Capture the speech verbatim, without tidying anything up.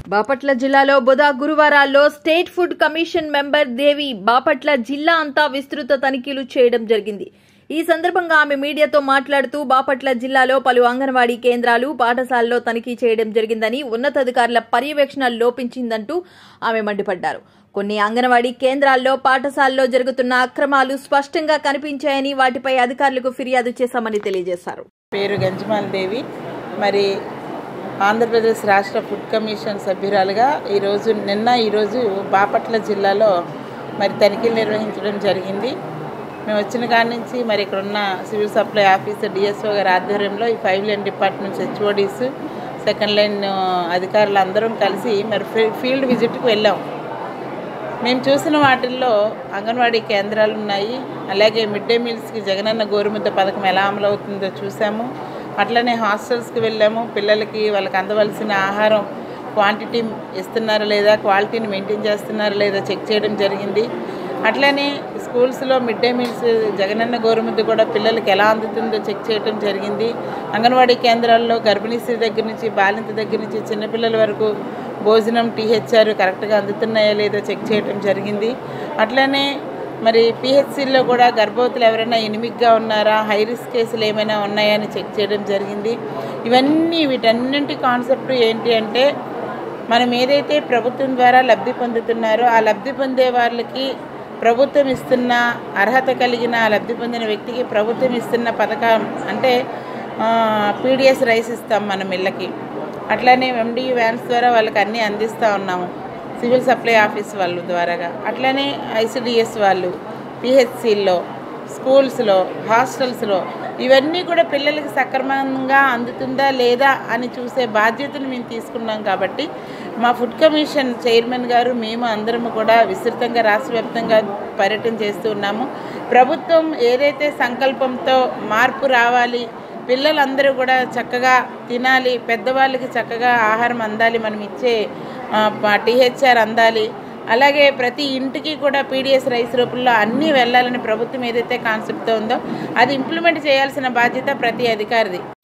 బాపట్ల జిల్లాలో బుధ గురువారాల్లో state food commission member Devi Bapatla జిల్లా అంతా విస్తృత తనిఖీలు చేయడం జరిగింది. ఈ సందర్భంగా ఆమె మీడియాతో మాట్లాడుతూ బాపట్ల జిల్లాలో పలు అంగన్వాడీ కేంద్రాలు, పాఠశాలల్లో తనిఖీ చేయడం జరిగిందని, ఉన్నతాధికారుల పర్యవేక్షణ లోపించిందంటూ ఆమె మండిపడ్డారు. కొన్ని అంగన్వాడీ కేంద్రాల్లో, పాఠశాలలో జరుగుతున్న అక్రమాలు స్పష్టంగా కనిపించాయని, వాటిపై అధికారులకు ఫిర్యాదు చేశామని తెలియజేశారు. పేరు గంజమాల దేవి. మరి ఆంధ్రప్రదేశ్ రాష్ట్ర ఫుడ్ కమిషన్ సభ్యురాలుగా ఈరోజు నిన్న ఈరోజు బాపట్ల జిల్లాలో మరి తనిఖీలు నిర్వహించడం జరిగింది. మేము వచ్చిన కాడి నుంచి మరి ఇక్కడ ఉన్న సివిల్ సప్లై ఆఫీసర్ డిఎస్ఓ గారి ఆధ్వర్యంలో ఈ five line departments HODs, second line అధికారులు అందరం కలిసి మరి ఫీల్డ్ విజిట్కి వెళ్ళాం. మేము చూసిన వాటిల్లో అంగన్వాడీ కేంద్రాలు ఉన్నాయి, అలాగే మిడ్ డే మీల్స్కి జగనన్న గోరుముద్ద పథకం ఎలా అమలవుతుందో చూసాము. అట్లనే హాస్టల్స్కి వెళ్ళాము. పిల్లలకి వాళ్ళకి అందవలసిన ఆహారం క్వాంటిటీ ఇస్తున్నారా లేదా, క్వాలిటీని మెయింటైన్ చేస్తున్నారా లేదా చెక్ చేయడం జరిగింది. అట్లనే స్కూల్స్లో mid day meals Jagananna Gorumudda కూడా పిల్లలకి ఎలా అందుతుందో చెక్ చేయడం జరిగింది. అంగన్వాడీ కేంద్రాల్లో గర్భిణీ స్త్రీ దగ్గర నుంచి బాలింత దగ్గర నుంచి చిన్నపిల్లల వరకు భోజనం, టీహెచ్ఆర్ కరెక్ట్గా అందుతున్నాయా లేదో చెక్ చేయడం జరిగింది. అట్లనే మరి పిహెచ్సిల్లో కూడా గర్భవతులు ఎవరైనా ఎనిమిగ్గా ఉన్నారా, హై రిస్క్ కేసులు ఏమైనా ఉన్నాయా అని చెక్ చేయడం జరిగింది. ఇవన్నీ వీటన్నింటి కాన్సెప్ట్ ఏంటి అంటే, మనం ఏదైతే ప్రభుత్వం ద్వారా లబ్ధి పొందుతున్నారో ఆ లబ్ధి పొందే వాళ్ళకి ప్రభుత్వం ఇస్తున్న అర్హత కలిగిన లబ్ధి పొందిన వ్యక్తికి ప్రభుత్వం ఇస్తున్న పథకం అంటే పీడిఎస్ రైస్ ఇస్తాం మనం ఇళ్ళకి. అట్లానే ఎండి వ్యాన్స్ ద్వారా వాళ్ళకి అన్నీ అందిస్తూ ఉన్నాము సివిల్ సప్లై ఆఫీస్ వాళ్ళ ద్వారాగా. అట్లనే ఐసిడిఎస్ వాళ్ళు పిహెచ్సిల్లో, స్కూల్స్లో, హాస్టల్స్లో ఇవన్నీ కూడా పిల్లలకి సక్రమంగా అందుతుందా లేదా అని చూసే బాధ్యతను మేము తీసుకున్నాం. కాబట్టి మా ఫుడ్ కమిషన్ చైర్మన్ గారు, మేము అందరము కూడా విస్తృతంగా రాష్ట్ర వ్యాప్తంగా పర్యటన చేస్తూ ఉన్నాము. ప్రభుత్వం ఏదైతే సంకల్పంతో మార్పు రావాలి, పిల్లలందరూ కూడా చక్కగా తినాలి, పెద్దవాళ్ళకి చక్కగా ఆహారం అందాలి, మనం ఇచ్చే టీహెచ్ఆర్ అందాలి, అలాగే ప్రతి ఇంటికి కూడా పీడిఎస్ రైస్ రూపంలో అన్నీ వెళ్ళాలని ప్రభుత్వం ఏదైతే కాన్సెప్ట్తో ఉందో అది ఇంప్లిమెంట్ చేయాల్సిన బాధ్యత ప్రతి అధికారిది.